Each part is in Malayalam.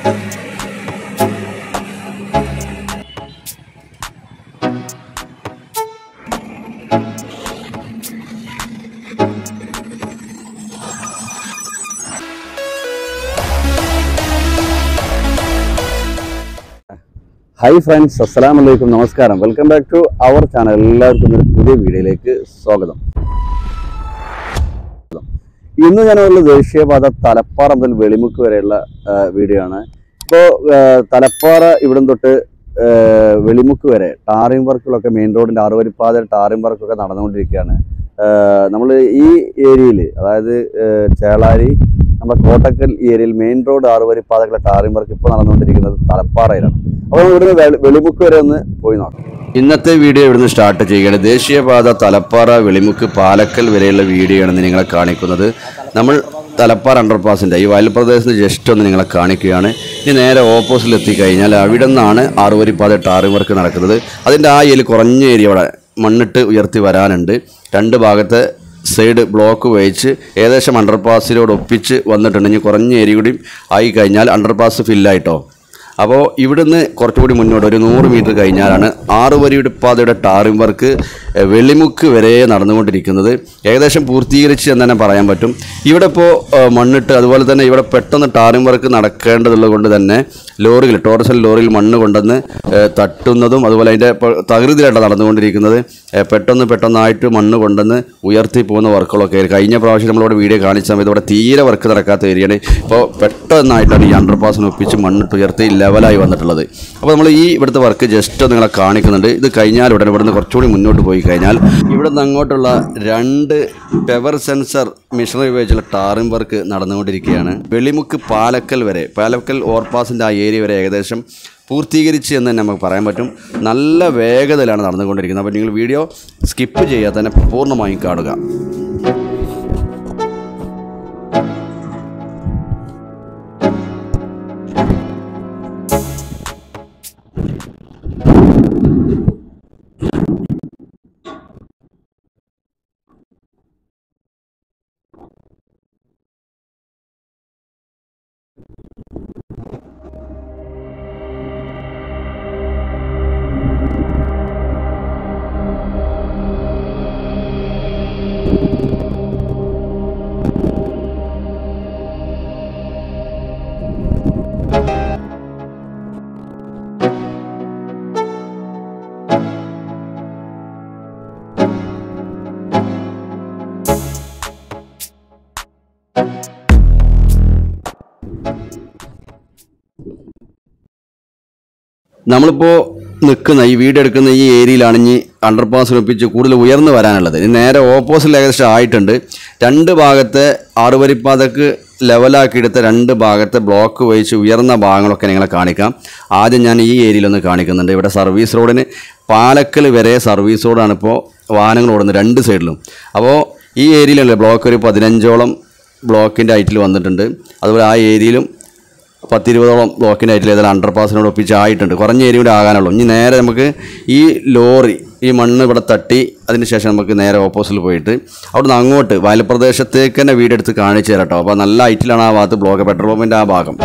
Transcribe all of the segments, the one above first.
Hi friends, assalamu alaikum, namaskaram. Welcome back to our channel. എല്ലാവർക്കും ഒരു പുതിയ വീഡിയോയിലേക്ക് സ്വാഗതം. ഇന്ന് ഞാനുള്ള ദേശീയപാത തലപ്പാറ മുതൽ വെളിമുക്ക് വരെയുള്ള വീഡിയോ ആണ്. ഇപ്പോൾ തലപ്പാറ ഇവിടം തൊട്ട് വെളിമുക്ക് വരെ ടാറിംഗ് വർക്കുകളൊക്കെ മെയിൻ റോഡിൻ്റെ ആറുവരിപ്പാത ടാറിംഗ് വർക്കൊക്കെ നടന്നുകൊണ്ടിരിക്കുകയാണ്. നമ്മൾ ഈ ഏരിയയിൽ അതായത് ചേളാരി നമ്മുടെ കോട്ടക്കൽ ഈ ഏരിയയിൽ മെയിൻ റോഡ് ആറുവരിപ്പാതകളുടെ ടാറിംഗ് വർക്ക് ഇപ്പോൾ നടന്നുകൊണ്ടിരിക്കുന്നത് തലപ്പാറയിലാണ്. അപ്പോൾ ഇവിടുന്ന് വെളിമുക്ക് വരെ ഒന്ന് പോയി നോക്കാം. ഇന്നത്തെ വീഡിയോ ഇവിടുന്ന് സ്റ്റാർട്ട് ചെയ്യുകയാണ്. ദേശീയപാത തലപ്പാറ വെളിമുക്ക് പാലക്കൽ വരെയുള്ള വീഡിയോ ആണ് നിങ്ങളെ കാണിക്കുന്നത്. നമ്മൾ തലപ്പാറ അണ്ടർപാസിൻ്റെ ഈ വയൽ പ്രദേശത്ത് ജസ്റ്റ് ഒന്ന് നിങ്ങളെ കാണിക്കുകയാണ്. ഇനി നേരെ ഓപ്പോസിറ്റിൽ എത്തിക്കഴിഞ്ഞാൽ അവിടെ നിന്നാണ് ആറുവരിപ്പാത ടാറിംഗ് വർക്ക് നടക്കുന്നത്. അതിൻ്റെ ആ ഏരിയയിൽ കുറഞ്ഞ ഏരിയ അവിടെ മണ്ണിട്ട് ഉയർത്തി വരാനുണ്ട്. രണ്ട് ഭാഗത്തെ സൈഡ് ബ്ലോക്ക് വഹിച്ച് ഏകദേശം അണ്ടർപാസിനോട് ഒപ്പിച്ച് വന്നിട്ടുണ്ട്. ഇനി കുറഞ്ഞ ഏരിയ കൂടി ആയി കഴിഞ്ഞാൽ അണ്ടർപാസ് ഫില്ലായിട്ടോ. അപ്പോൾ ഇവിടുന്ന് കുറച്ചുകൂടി മുന്നോട്ട് ഒരു 100 മീറ്റർ കഴിഞ്ഞാലാണ് ആറുവരിപ്പാതയുടെ ടാറിംഗ് വർക്ക് വെളിമുക്ക് വരെ നടന്നുകൊണ്ടിരിക്കുന്നത്. ഏകദേശം പൂർത്തീകരിച്ച് എന്ന് തന്നെ പറയാൻ പറ്റും. ഇവിടെ ഇപ്പോൾ മണ്ണിട്ട് അതുപോലെ തന്നെ ഇവിടെ പെട്ടെന്ന് ടാറിംഗ് വർക്ക് നടക്കേണ്ടതുള്ളത് കൊണ്ട് തന്നെ ലോറികൾ ടോറസൽ ലോറിയിൽ മണ്ണ് കൊണ്ടുവന്ന് തട്ടുന്നതും അതുപോലെ അതിൻ്റെ തകൃതിയിലായിട്ട് നടന്നുകൊണ്ടിരിക്കുന്നത്. പെട്ടെന്നായിട്ട് മണ്ണ് കൊണ്ടുവന്ന് ഉയർത്തി പോകുന്ന വർക്കുകളൊക്കെ കഴിഞ്ഞ പ്രാവശ്യം നമ്മളിവിടെ വീഡിയോ കാണിച്ച സമയത്ത് ഇവിടെ തീരെ വർക്ക് നടക്കാത്ത ഏരിയയാണ്. ഇപ്പോൾ പെട്ടെന്നായിട്ടാണ് ഈ അണ്ടർപാസിന് ഒപ്പിച്ച് മണ്ണിട്ട് ഉയർത്തി ലെവലായി വന്നിട്ടുള്ളത്. അപ്പോൾ നമ്മൾ ഈ ഇവിടുത്തെ വർക്ക് ജസ്റ്റ് നിങ്ങളെ കാണിക്കുന്നുണ്ട്. ഇത് കഴിഞ്ഞാൽ ഉടനെ ഇവിടുന്ന് കുറച്ചുകൂടി മുന്നോട്ട് പോയി കഴിഞ്ഞാൽ ഇവിടെ നിന്ന് അങ്ങോട്ടുള്ള 2 പെവർ സെൻസർ മെഷീനറി ഉപയോഗിച്ചുള്ള ടാറിംഗ് വർക്ക് നടന്നുകൊണ്ടിരിക്കുകയാണ്. വെളിമുക്ക് പാലക്കൽ വരെ പാലക്കൽ ഓവർപാസിൻ്റെ ആ ഏരിയ വരെ ഏകദേശം പൂർത്തീകരിച്ച് എന്ന് തന്നെ നമുക്ക് പറയാൻ പറ്റും. നല്ല വേഗതയിലാണ് നടന്നുകൊണ്ടിരിക്കുന്നത്. അപ്പോൾ നിങ്ങൾ വീഡിയോ സ്കിപ്പ് ചെയ്യാതെ തന്നെ പൂർണ്ണമായും കാണുക. നമ്മളിപ്പോൾ നിൽക്കുന്ന ഈ വീഡിയോ എടുക്കുന്ന ഈ ഏരിയയിലാണ് ഇനി അണ്ടർപാസ് ഒപ്പിച്ച് കൂടുതൽ ഉയർന്നു വരാനുള്ളത്. ഇനി നേരെ ഓപ്പോസിറ്റ് ഏകദേശം ആയിട്ടുണ്ട്. 2 ഭാഗത്തെ ആറുവരിപ്പാതക്ക് ലെവലാക്കിയെടുത്ത 2 ഭാഗത്തെ ബ്ലോക്ക് വഹിച്ച് ഉയർന്ന ഭാഗങ്ങളൊക്കെ നിങ്ങളെ കാണിക്കാം. ആദ്യം ഞാൻ ഈ ഏരിയയിലൊന്ന് കാണിക്കുന്നുണ്ട്. ഇവിടെ സർവീസ് റോഡിന് പാലക്കൽ വരെ സർവീസ് റോഡാണ് ഇപ്പോൾ വാഹനങ്ങൾ ഓടുന്നത് 2 സൈഡിലും. അപ്പോൾ ഈ ഏരിയയിലല്ലേ ബ്ലോക്ക് ഒരു 15ഓളം ബ്ലോക്കിൻ്റെ ഹൈറ്റിൽ വന്നിട്ടുണ്ട്. അതുപോലെ ആ ഏരിയയിലും 10-20ഓളം ബ്ലോക്കിൻ്റെ ഹൈറ്റിൽ ഏതായാലും അണ്ടർപാസിനോട് ഒപ്പിച്ചായിട്ടുണ്ട്. കുറഞ്ഞ ഏരിയ കൂടെ ആകാനുള്ളൂ. ഇനി നേരെ നമുക്ക് ഈ ലോറി ഈ മണ്ണ് ഇവിടെ തട്ടി അതിന് ശേഷം നമുക്ക് നേരെ ഓപ്പോസിറ്റിൽ പോയിട്ട് അവിടെ നിന്ന് അങ്ങോട്ട് വയൽപ്രദേശത്തേക്ക് തന്നെ വീടെടുത്ത് കാണിച്ചു തരാം കേട്ടോ. അപ്പോൾ നല്ല ഹൈറ്റിലാണ് ആ ഭാഗത്ത് ബ്ലോക്ക് പെട്രോൾ പമ്പിൻ്റെ ആ ഭാഗം.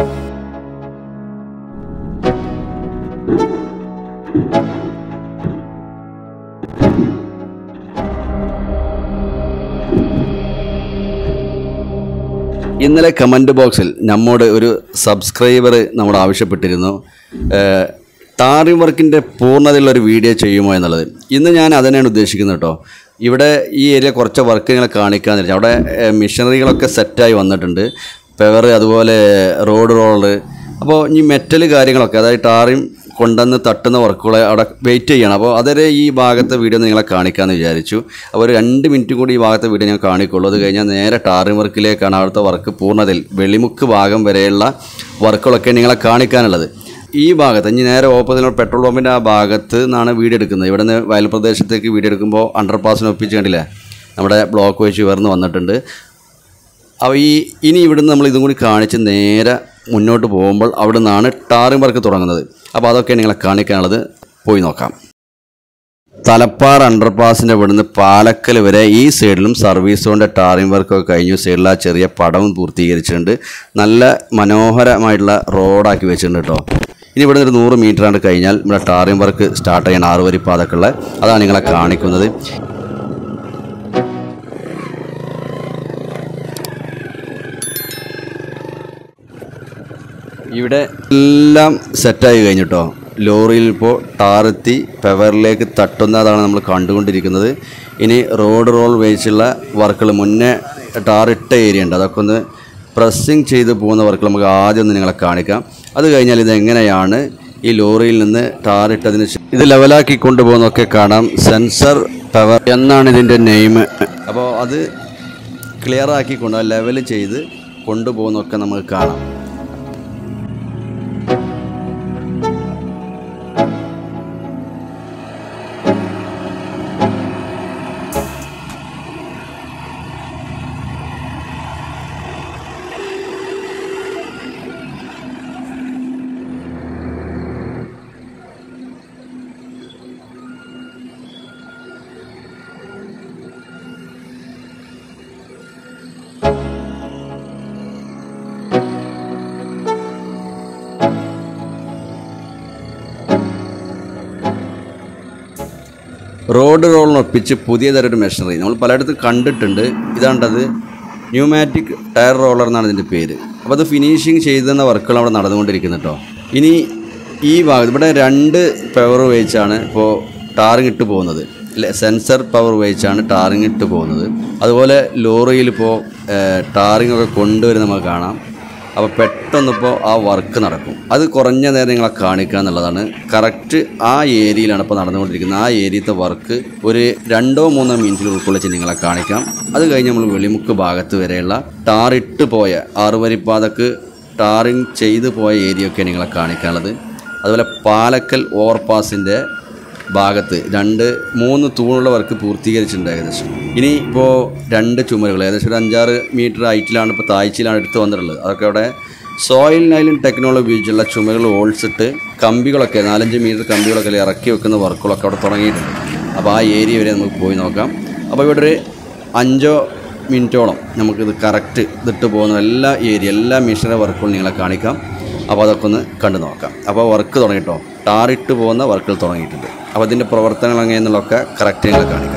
ഇന്നലെ കമൻറ്റ് ബോക്സിൽ നമ്മോട് ഒരു സബ്സ്ക്രൈബർ നമ്മൾ ആവശ്യപ്പെട്ടിരുന്നു ടാറിംഗ് വർക്കിൻ്റെ പൂർണ്ണതയുള്ളൊരു വീഡിയോ ചെയ്യുമോ എന്നുള്ളത്. ഇന്ന് ഞാൻ അതിനാണ് ഉദ്ദേശിക്കുന്നത് കേട്ടോ. ഇവിടെ ഈ ഏരിയ കുറച്ച് വർക്കുകളെ കാണിക്കാമെന്ന് വെച്ചാൽ അവിടെ മെഷീനറികളൊക്കെ സെറ്റായി വന്നിട്ടുണ്ട്. പെവർ അതുപോലെ റോഡ് റോളർ. അപ്പോൾ ഈ മെറ്റൽ കാര്യങ്ങളൊക്കെ അതായത് ടാറിംഗ് കൊണ്ടുവന്ന് തട്ടുന്ന വർക്കുകളെ അവിടെ വെയിറ്റ് ചെയ്യണം. അപ്പോൾ അതുവരെ ഈ ഭാഗത്തെ വീഡിയോ നിങ്ങളെ കാണിക്കാമെന്ന് വിചാരിച്ചു. അപ്പോൾ ഒരു 2 മിനിറ്റ് കൂടി ഈ ഭാഗത്തെ വീഡിയോ ഞാൻ കാണിക്കുള്ളൂ. അത് കഴിഞ്ഞാൽ നേരെ ടാറിംഗ് വർക്കിലേക്കാണ് അവിടുത്തെ വർക്ക് പൂർണ്ണതയിൽ വെളിമുക്ക് ഭാഗം വരെയുള്ള വർക്കുകളൊക്കെ നിങ്ങളെ കാണിക്കാനുള്ളത്. ഈ ഭാഗത്ത് ഇനി നേരെ ഓപ്പോസിറ്റ് പെട്രോൾ പമ്പിൻ്റെ ആ ഭാഗത്ത് നിന്നാണ് വീഡിയോ എടുക്കുന്നത്. ഇവിടെ നിന്ന് വയൽ പ്രദേശത്തേക്ക് വീഡിയോ എടുക്കുമ്പോൾ അണ്ടർപാസിന് ഒപ്പിച്ച് കണ്ടില്ലേ നമ്മുടെ ബ്ലോക്ക് വെച്ച് ഉയർന്ന് വന്നിട്ടുണ്ട്. അപ്പോൾ ഇനി ഇവിടുന്ന് നമ്മൾ ഇതും കൂടി കാണിച്ച് നേരെ മുന്നോട്ട് പോകുമ്പോൾ അവിടെ നിന്നാണ് ടാറിംഗ് വർക്ക് തുടങ്ങുന്നത്. അപ്പോൾ അതൊക്കെ നിങ്ങളെ കാണിക്കാനുള്ളത്. പോയി നോക്കാം. തലപ്പാറ അണ്ടർപാസിൻ്റെ ഇവിടുന്ന് പാലക്കൽ വരെ ഈ സൈഡിലും സർവീസ് റോഡിൻ്റെ ടാറിംഗ് വർക്കൊക്കെ കഴിഞ്ഞു. സൈഡിൽ ആ ചെറിയ പടവും പൂർത്തീകരിച്ചിട്ടുണ്ട്. നല്ല മനോഹരമായിട്ടുള്ള റോഡാക്കി വെച്ചിട്ടുണ്ട് കേട്ടോ. ഇനി ഇവിടെ നിന്ന് 100 മീറ്ററാണ്ട് കഴിഞ്ഞാൽ ഇവിടെ ടാറിംഗ് വർക്ക് സ്റ്റാർട്ട് ചെയ്യാൻ 6 വരി പാതക്കുള്ള അതാണ് നിങ്ങളെ കാണിക്കുന്നത്. ഇവിടെ എല്ലാം സെറ്റായി കഴിഞ്ഞിട്ടോ. ലോറിയിൽ ഇപ്പോൾ ടാറെത്തി പെവറിലേക്ക് തട്ടുന്നതാണ് നമ്മൾ കണ്ടുകൊണ്ടിരിക്കുന്നത്. ഇനി റോഡ് റോൾ വെച്ചുള്ള വർക്കുകൾ മുന്നേ ടാറിട്ട ഏരിയ ഉണ്ട്, അതൊക്കെ ഒന്ന് പ്രസ്സിങ് ചെയ്ത് പോകുന്ന വർക്കുകൾ നമുക്ക് ആദ്യം ഒന്ന് നിങ്ങളെ കാണിക്കാം. അത് കഴിഞ്ഞാൽ ഇതെങ്ങനെയാണ് ഈ ലോറിയിൽ നിന്ന് ടാറിട്ടതിന് ഇത് ലെവലാക്കി കൊണ്ടുപോകുന്നതൊക്കെ കാണാം. സെൻസർ പവർ എന്നാണ് ഇതിൻ്റെ നെയിം. അപ്പോൾ അത് ക്ലിയർ ആക്കിക്കൊണ്ട് ആ ലെവൽ ചെയ്ത് കൊണ്ടുപോകുന്നതൊക്കെ നമുക്ക് കാണാം. റോഡ് റോളിനൊപ്പിച്ച് പുതിയ തരം മെഷീനറി നമ്മൾ പലയിടത്തും കണ്ടിട്ടുണ്ട്. ഇതാണ്ടത് ന്യൂമാറ്റിക് ടയർ റോളർ എന്നാണ് ഇതിൻ്റെ പേര്. അപ്പോൾ അത് ഫിനിഷിങ് ചെയ്തെന്ന വർക്കുകൾ അവിടെ നടന്നുകൊണ്ടിരിക്കുന്നു കേട്ടോ. ഇനി ഈ ഭാഗത്ത് ഇവിടെ 2 പവർ ഉപയോഗിച്ചാണ് ഇപ്പോൾ ടാറിങ് ഇട്ട് പോകുന്നത്. സെൻസർ പവർ ഉപയോഗിച്ചാണ് ടാറിങ് ഇട്ട് പോകുന്നത്. അതുപോലെ ലോറിയിൽ ഇപ്പോൾ ടാറിങ് ഒക്കെ കൊണ്ടുവരുന്ന നമുക്ക് കാണാം. അപ്പോൾ പെട്ടെന്നിപ്പോൾ ആ വർക്ക് നടക്കും. അത് കുറഞ്ഞ നേരം നിങ്ങളെ കാണിക്കുക എന്നുള്ളതാണ്. കറക്റ്റ് ആ ഏരിയയിലാണ് ഇപ്പോൾ നടന്നുകൊണ്ടിരിക്കുന്നത്. ആ ഏരിയത്തെ വർക്ക് ഒരു 2-3 മിനിറ്റിൽ ഉൾക്കൊള്ളിച്ച് നിങ്ങളെ കാണിക്കാം. അത് കഴിഞ്ഞ് നമ്മൾ വെളിമുക്ക് ഭാഗത്ത് വരെയുള്ള ടാറിട്ട് പോയ 6 വരിപ്പാതക്ക് ടാറിങ് ചെയ്ത് പോയ ഏരിയ ഒക്കെ നിങ്ങളെ കാണിക്കാനുള്ളത്. അതുപോലെ പാലക്കൽ ഓവർപാസിൻ്റെ ഭാഗത്ത് 2-3 തൂണുള്ള വർക്ക് പൂർത്തീകരിച്ചിട്ടുണ്ട് ഏകദേശം. ഇനി ഇപ്പോൾ 2 ചുമരുകൾ ഏകദേശം ഒരു 5-6 മീറ്റർ ഹൈറ്റിലാണ് ഇപ്പോൾ താഴ്ചയിലാണ് എടുത്ത് വന്നിട്ടുള്ളത്. അതൊക്കെ അവിടെ സോയിൽ നൈലിൻ ടെക്നോളജി ഉപയോഗിച്ചുള്ള ചുമരുകൾ ഹോൾസിട്ട് കമ്പികളൊക്കെ 4-5 മീറ്റർ കമ്പികളൊക്കെ ഇറക്കി വെക്കുന്ന വർക്കുകളൊക്കെ അവിടെ തുടങ്ങിയിട്ടുണ്ട്. അപ്പോൾ ആ ഏരിയ വരെ നമുക്ക് പോയി നോക്കാം. അപ്പോൾ ഇവിടെ ഒരു 5 മിനിറ്റോളം നമുക്കിത് കറക്റ്റ് ഇതിട്ട് പോകുന്ന എല്ലാ മെഷീനറി വർക്കുകളും നിങ്ങളെ കാണിക്കാം. അപ്പോൾ അതൊക്കെ ഒന്ന് കണ്ടു നോക്കാം. അപ്പോൾ വർക്ക് തുടങ്ങിയിട്ടോ, ടാറിട്ട് പോകുന്ന വർക്കുകൾ തുടങ്ങിയിട്ടുണ്ട്. അപ്പോൾ അതിൻ്റെ പ്രവർത്തനങ്ങൾ എങ്ങനെയെന്നുള്ളതൊക്കെ കറക്റ്റ് നിങ്ങളെ കാണിക്കാം.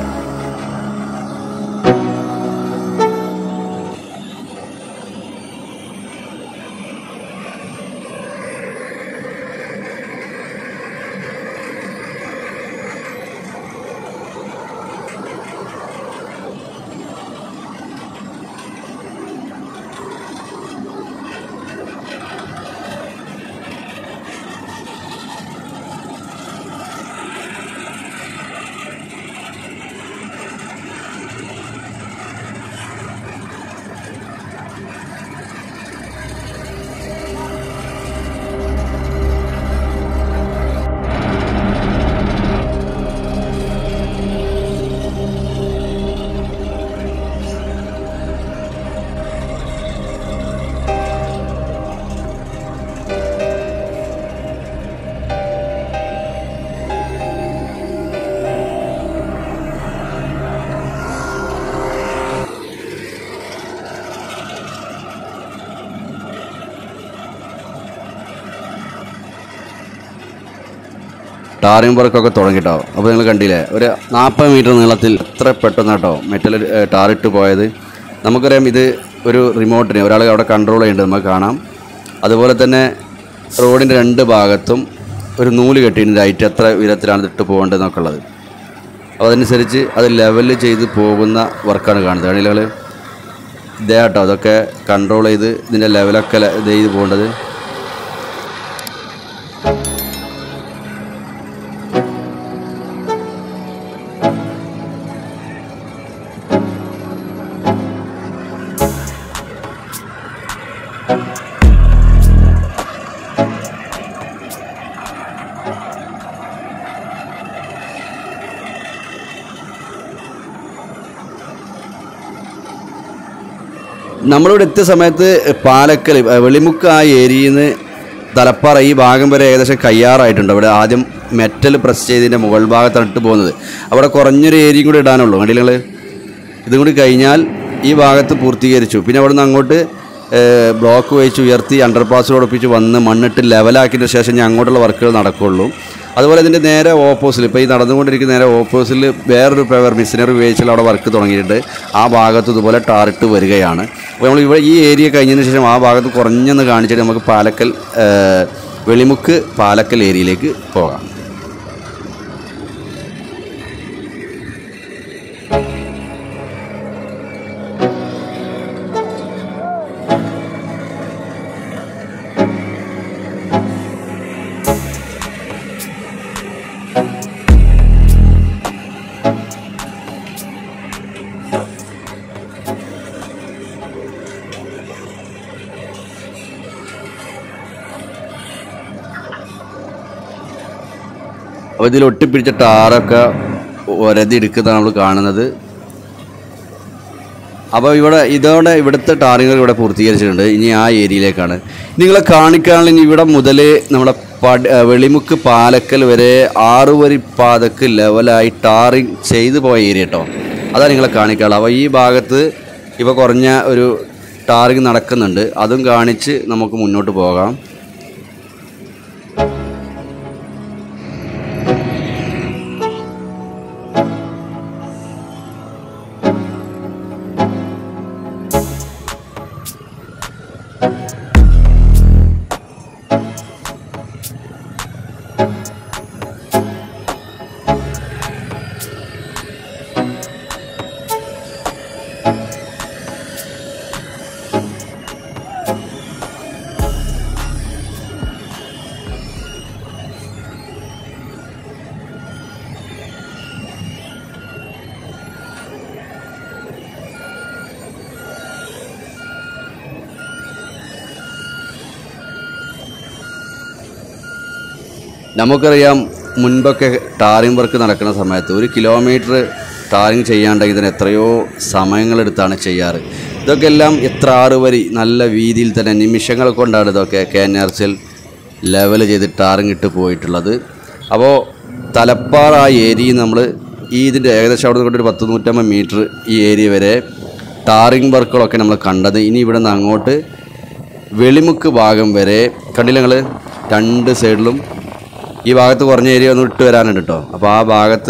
ടാറിംഗ് വർക്കൊക്കെ തുടങ്ങിയിട്ടോ. അപ്പോൾ നിങ്ങൾ കണ്ടില്ലേ, ഒരു 40 മീറ്റർ നീളത്തിൽ എത്ര പെട്ടെന്ന് കേട്ടോ മെറ്റൽ ടാറിട്ട് പോയത്. നമുക്കറിയാം ഇത് ഒരു റിമോട്ടിന് ഒരാൾ അവിടെ കൺട്രോൾ ചെയ്യേണ്ടത് നമുക്ക് കാണാം. അതുപോലെ തന്നെ റോഡിൻ്റെ 2 ഭാഗത്തും ഒരു നൂല് കെട്ടിയിട്ടുണ്ട്, ലൈറ്റ് എത്ര ഉയരത്തിലാണ് ഇട്ട് പോകേണ്ടതെന്നൊക്കെ ഉള്ളത്. അപ്പോൾ അതനുസരിച്ച് അത് ലെവൽ ചെയ്ത് പോകുന്ന വർക്കാണ് കാണുന്നത്. അണികൾ ഇതേ കേട്ടോ, അതൊക്കെ കൺട്രോൾ ചെയ്ത് ഇതിൻ്റെ ലെവലൊക്കെ ഇത് ചെയ്ത് പോകേണ്ടത്. നമ്മളിവിടെ എത്തിയ സമയത്ത് പാലക്കൽ വെളിമുക്ക് ആ ഏരിയയിൽ നിന്ന് തലപ്പാറ ഈ ഭാഗം വരെ ഏകദേശം കയ്യാറായിട്ടുണ്ട്. അവിടെ ആദ്യം മെറ്റൽ പ്രസ് ചെയ്തതിൻ്റെ മുകൾ ഭാഗത്താണ് ഇട്ട് പോകുന്നത്. അവിടെ കുറഞ്ഞൊരു ഏരിയയും കൂടി ഇടാനുള്ളൂ. കണ്ടില്ല നിങ്ങൾ? ഇതും കൂടി കഴിഞ്ഞാൽ ഈ ഭാഗത്ത് പൂർത്തീകരിച്ചു. പിന്നെ അവിടെ നിന്ന് അങ്ങോട്ട് ബ്ലോക്ക് വെച്ച് ഉയർത്തി അണ്ടർപാസിലോടൊപ്പിച്ച് വന്ന് മണ്ണിട്ട് ലെവലാക്കിയതിന് ശേഷം ഞാൻ അങ്ങോട്ടുള്ള വർക്കുകൾ നടക്കുകയുള്ളൂ. അതുപോലെ ഇതിൻ്റെ നേരെ ഓപ്പോസിറ്റ്, ഇപ്പോൾ ഈ നടന്നുകൊണ്ടിരിക്കുന്ന നേരെ ഓപ്പോസിറ്റിൽ വേറൊരു പേവർ മിഷനറി ഉപയോഗിച്ചുള്ള അവിടെ വർക്ക് തുടങ്ങിയിട്ട് ആ ഭാഗത്ത് ഇതുപോലെ ടാറിട്ട് വരികയാണ്. അപ്പോൾ നമ്മൾ ഇവിടെ ഈ ഏരിയ കഴിഞ്ഞതിന് ശേഷം ആ ഭാഗത്ത് കുറഞ്ഞെന്ന് കാണിച്ചിട്ട് നമുക്ക് പാലക്കൽ വെളിമുക്ക് പാലക്കൽ ഏരിയയിലേക്ക് പോകാം. അപ്പോൾ ഇതിൽ ഒട്ടിപ്പിടിച്ച ടാറൊക്കെ ഒരതി എടുക്കുന്നതാണ് നമ്മൾ കാണുന്നത്. അപ്പോൾ ഇതോടെ ഇവിടുത്തെ ടാറിങ്ങൾ ഇവിടെ പൂർത്തീകരിച്ചിട്ടുണ്ട്. ഇനി ആ ഏരിയയിലേക്കാണ് നിങ്ങളെ കാണിക്കാനുള്ള. ഇനി ഇവിടെ മുതൽ നമ്മളെ വെളിമുക്ക് പാലക്കൽ വരെ 6 വരി പാതക്ക് ലെവലായി ടാറിങ് ചെയ്തു പോയ ഏരിയ കേട്ടോ, അതാണ് നിങ്ങളെ കാണിക്കാനുള്ളത്. അപ്പോൾ ഈ ഭാഗത്ത് ഇപ്പോൾ കുറഞ്ഞ ഒരു ടാറിങ് നടക്കുന്നുണ്ട്, അതും കാണിച്ച് നമുക്ക് മുന്നോട്ട് പോകാം. നമുക്കറിയാം മുൻപൊക്കെ ടാറിങ് വർക്ക് നടക്കുന്ന സമയത്ത് 1 കിലോമീറ്റർ ടാറിങ് ചെയ്യാണ്ടെങ്കിൽ ഇതിന് എത്രയോ സമയങ്ങളെടുത്താണ് ചെയ്യാറ്. ഇതൊക്കെ എല്ലാം എത്ര 6 വരി നല്ല വീതിയിൽ തന്നെ നിമിഷങ്ങൾ കൊണ്ടാണ് ഇതൊക്കെ KNRCL ലെവൽ ചെയ്ത് ടാറിങ് ഇട്ട് പോയിട്ടുള്ളത്. അപ്പോൾ തലപ്പാറ ആ ഏരിയയിൽ നമ്മൾ ഇതിൻ്റെ ഏകദേശം അവിടെ നിന്ന് ഒരു 100-150 മീറ്റർ ഈ ഏരിയ വരെ ടാറിങ് വർക്കുകളൊക്കെ നമ്മൾ കണ്ടത്. ഇനി ഇവിടെ നിന്ന് അങ്ങോട്ട് വെളിമുക്ക് ഭാഗം വരെ കണ്ടില്ല നിങ്ങൾ? 2 സൈഡിലും ഈ ഭാഗത്ത് കുറഞ്ഞ ഏരിയ ഒന്ന് ഇട്ട് വരാനുണ്ട് കേട്ടോ. അപ്പോൾ ആ ഭാഗത്ത്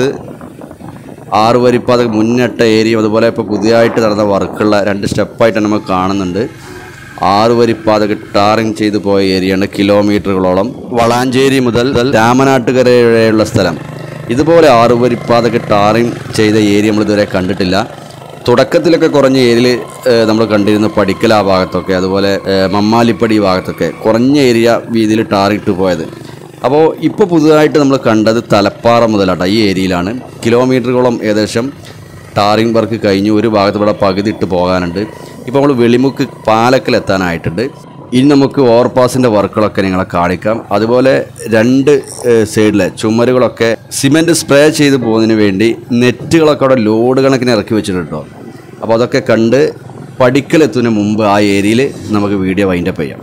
6 വരിപ്പാത മുന്നിട്ട ഏരിയ, അതുപോലെ ഇപ്പോൾ പുതിയതായിട്ട് നടന്ന വർക്കുള്ള 2 സ്റ്റെപ്പായിട്ട് നമുക്ക് കാണുന്നുണ്ട്. 6 വരിപ്പാത ടാറിങ് ചെയ്തു പോയ ഏരിയയാണ് കിലോമീറ്ററുകളോളം. വളാഞ്ചേരി മുതൽ രാമനാട്ടുകര വരെയുള്ള സ്ഥലം ഇതുപോലെ 6 വരിപ്പാത ടാറിങ് ചെയ്ത ഏരിയ നമ്മൾ ഇതുവരെ കണ്ടിട്ടില്ല. തുടക്കത്തിലൊക്കെ കുറഞ്ഞ ഏരിയയിൽ നമ്മൾ കണ്ടിരുന്നു പടിക്കൽ ആ ഭാഗത്തൊക്കെ, അതുപോലെ മമ്മാലിപ്പടി ഭാഗത്തൊക്കെ കുറഞ്ഞ ഏരിയ വീതിയിൽ ടാറിട്ട് പോയത്. അപ്പോൾ ഇപ്പോൾ പുതുതായിട്ട് നമ്മൾ കണ്ടത് തലപ്പാറ മുതലാട്ടോ ഈ ഏരിയയിലാണ്. കിലോമീറ്ററുകളോളം ഏകദേശം ടാറിങ് വർക്ക് കഴിഞ്ഞു. ഒരു ഭാഗത്ത് ഇവിടെ പകുതി ഇട്ട് പോകാനുണ്ട്. ഇപ്പോൾ നമ്മൾ വെളിമുക്ക് പാലക്കൽ എത്താനായിട്ടുണ്ട്. ഇനി നമുക്ക് ഓവർപാസിൻ്റെ വർക്കുകളൊക്കെ നിങ്ങളെ കാണിക്കാം. അതുപോലെ 2 സൈഡിലെ ചുമരുകളൊക്കെ സിമെൻറ്റ് സ്പ്രേ ചെയ്ത് പോകുന്നതിന് വേണ്ടി നെറ്റുകളൊക്കെ അവിടെ ലോഡ് കണക്കിന് ഇറക്കി വെച്ചിട്ടുണ്ട് കേട്ടോ. അപ്പോൾ അതൊക്കെ കണ്ട് പടിക്കലെത്തുന്നതിന് മുമ്പ് ആ ഏരിയയിൽ നമുക്ക് വീഡിയോ വൈൻഡപ്പ് ചെയ്യാം.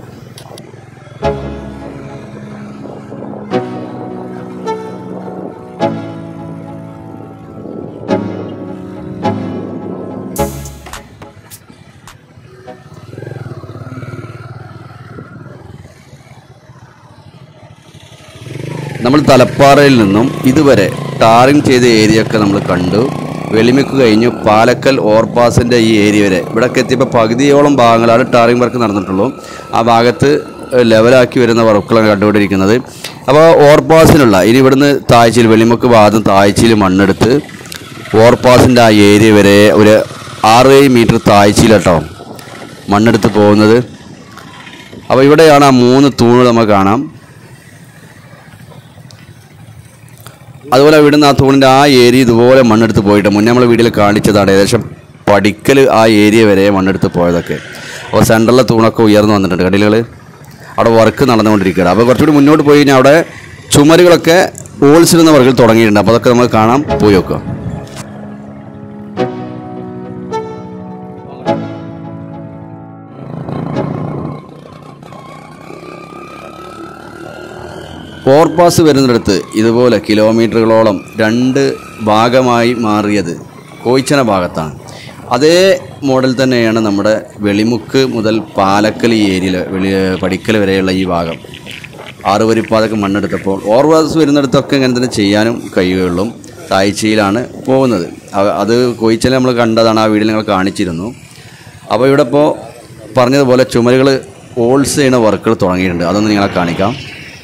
നമ്മൾ തലപ്പാറയിൽ നിന്നും ഇതുവരെ ടാറിങ് ചെയ്ത ഏരിയ ഒക്കെ നമ്മൾ കണ്ടു. വെളിമുക്ക് കഴിഞ്ഞു പാലക്കൽ ഓവർപാസിൻ്റെ ഈ ഏരിയ വരെ ഇവിടെയൊക്കെ എത്തിയപ്പോൾ പകുതിയോളം ഭാഗങ്ങളാണ് ടാറിങ് വർക്ക് നടന്നിട്ടുള്ളൂ. ആ ഭാഗത്ത് ലെവലാക്കി വരുന്ന വർക്കുകളാണ് കണ്ടുകൊണ്ടിരിക്കുന്നത്. അപ്പോൾ ഓവർപാസിനുള്ള ഇനി ഇവിടുന്ന് താഴ്ചയിൽ വെളിമുക്ക് ഭാഗത്ത് താഴ്ചയിൽ മണ്ണെടുത്ത് ഓവർപാസിൻ്റെ ആ ഏരിയ വരെ ഒരു 6-7 മീറ്റർ താഴ്ചയിലാട്ടോ മണ്ണെടുത്ത് പോകുന്നത്. അപ്പോൾ ഇവിടെയാണ് ആ 3 തൂണുകൾ നമുക്ക് കാണാം. അതുപോലെ ഇവിടുന്ന് ആ തൂണിൻ്റെ ആ ഏരിയ ഇതുപോലെ മണ്ണെടുത്ത് പോയിട്ട് മുന്നേ നമ്മൾ വീഡിയോയിൽ കാണിച്ചതാണ്. ഏകദേശം പടിക്കൽ ആ ഏരിയ വരെ മണ്ണെടുത്ത് പോയതൊക്കെ. അപ്പോൾ സെൻറ്ററിലെ തൂണൊക്കെ ഉയർന്നു വന്നിട്ടുണ്ട് കണ്ടില്ലുകൾ. അവിടെ വർക്ക് നടന്നുകൊണ്ടിരിക്കുകയാണ്. അപ്പോൾ കുറച്ചുകൂടി മുന്നോട്ട് പോയി കഴിഞ്ഞാൽ അവിടെ ചുമരുകളൊക്കെ ഹോൾസിടുന്ന വർക്കുകൾ തുടങ്ങിയിട്ടുണ്ട്. അപ്പോൾ അതൊക്കെ നമ്മൾ കാണാം, പോയി നോക്കുക. ഓവർപാസ് വരുന്നിടത്ത് ഇതുപോലെ കിലോമീറ്ററുകളോളം 2 ഭാഗമായി മാറിയത് കോയിച്ചന ഭാഗത്താണ്. അതേ മോഡൽ തന്നെയാണ് നമ്മുടെ വെളിമുക്ക് മുതൽ പാലക്കൽ ഈ ഏരിയയിൽ പടിക്കൽ വരെയുള്ള ഈ ഭാഗം. 6 വരിപ്പാതൊക്കെ മണ്ണെടുത്തപ്പോൾ ഓവർപാസ് വരുന്നിടത്തൊക്കെ ഇങ്ങനെ തന്നെ ചെയ്യാനും കഴിയുകയുള്ളൂ. താഴ്ചയിലാണ് പോകുന്നത്. അത് കോയിച്ചന നമ്മൾ കണ്ടതാണ്, ആ വീഡിയോയിൽ നിങ്ങൾ കാണിച്ചിരുന്നു. അപ്പോൾ ഇവിടെ ഇപ്പോൾ പറഞ്ഞതുപോലെ ചുമരുകൾ ഹോൾസ് ചെയ്യുന്ന വർക്കുകൾ തുടങ്ങിയിട്ടുണ്ട്. അതൊന്ന് നിങ്ങളെ കാണിക്കാം.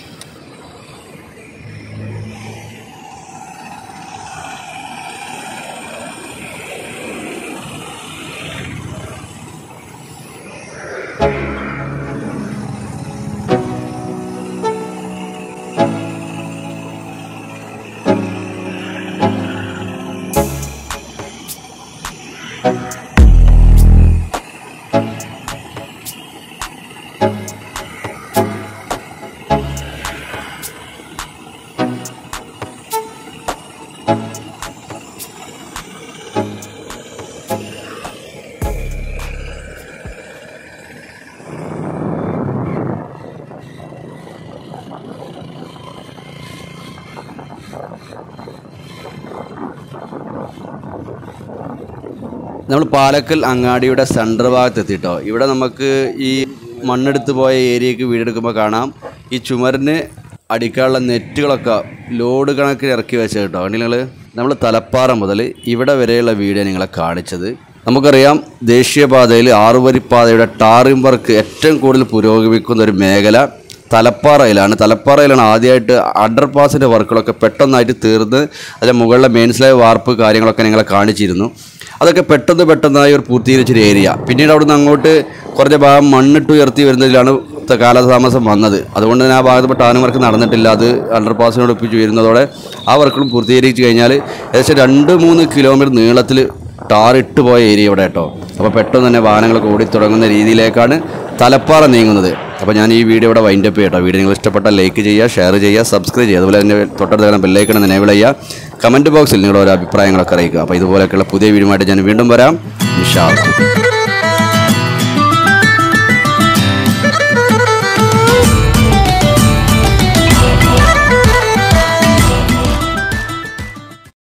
നമ്മൾ പാലക്കൽ അങ്ങാടിയുടെ സെൻറ്റർ ഭാഗത്ത് എത്തിയിട്ടോ. ഇവിടെ നമുക്ക് ഈ മണ്ണെടുത്ത് പോയ ഏരിയയ്ക്ക് വീടെടുക്കുമ്പോൾ കാണാം ഈ ചുമരിന് അടിക്കാനുള്ള നെറ്റുകളൊക്കെ ലോഡ് കണക്കിന് ഇറക്കി വെച്ച് കേട്ടോ. നിങ്ങൾ നമ്മൾ തലപ്പാറ മുതൽ ഇവിടെ വരെയുള്ള വീഡിയോ നിങ്ങളെ കാണിച്ചത്. നമുക്കറിയാം ദേശീയപാതയിൽ 6 വരിപ്പാതയുടെ ടാറിംഗ് വർക്ക് ഏറ്റവും കൂടുതൽ പുരോഗമിക്കുന്ന ഒരു മേഖല തലപ്പാറയിലാണ്. ആദ്യമായിട്ട് അണ്ടർപാസിൻ്റെ വർക്കുകളൊക്കെ പെട്ടെന്നായിട്ട് തീർന്ന് അതിൻ്റെ മുകളിലെ മെയിൻ സ്ലാബ് വാർപ്പ് കാര്യങ്ങളൊക്കെ നിങ്ങളെ കാണിച്ചിരുന്നു. അതൊക്കെ പെട്ടെന്നായി ഒരു പൂർത്തീകരിച്ചൊരു ഏരിയ. പിന്നീട് അവിടുന്ന് അങ്ങോട്ട് കുറച്ച് ഭാഗം മണ്ണിട്ട് ഉയർത്തി വരുന്നതിലാണ് കാലതാമസം വന്നത്. അതുകൊണ്ട് തന്നെ ആ ഭാഗത്ത് ടാറിംഗ് വർക്ക് നടന്നിട്ടില്ല. അത് അണ്ടർപാസിനോട് ഒപ്പിച്ച് വരുന്നതോടെ ആ വർക്കുകളും പൂർത്തീകരിച്ച് കഴിഞ്ഞാൽ ഏകദേശം 2-3 കിലോമീറ്റർ നീളത്തിൽ ടാറിട്ട് പോയ ഏരിയ ഇവിടെ കേട്ടോ. അപ്പോൾ പെട്ടെന്ന് തന്നെ വാഹനങ്ങളൊക്കെ ഓടിത്തുടങ്ങുന്ന രീതിയിലേക്കാണ് തലപ്പാറ നീങ്ങുന്നത്. അപ്പോൾ ഞാൻ ഈ വീഡിയോ ഇവിടെ വൈൻഡപ്പ് ചെയ്യട്ടോ. വീഡിയോ നിങ്ങൾ ഇഷ്ടപ്പെട്ടാൽ ലൈക്ക് ചെയ്യുക, ഷെയർ ചെയ്യുക, സബ്സ്ക്രൈബ് ചെയ്യുക. അതുപോലെ തന്നെ തൊട്ടടുത്ത് ബെല്ലൈക്കൺ എനേബിൾ ചെയ്യുക. കമൻറ്റ് ബോക്സിൽ നിങ്ങളുടെ ഓരോ അഭിപ്രായങ്ങളൊക്കെ അറിയിക്കുക. അപ്പോൾ ഇതുപോലെയൊക്കെയുള്ള പുതിയ വീഡിയോ ആയിട്ട് ഞാൻ വീണ്ടും വരാം. ഇൻഷാ അല്ലാഹ്.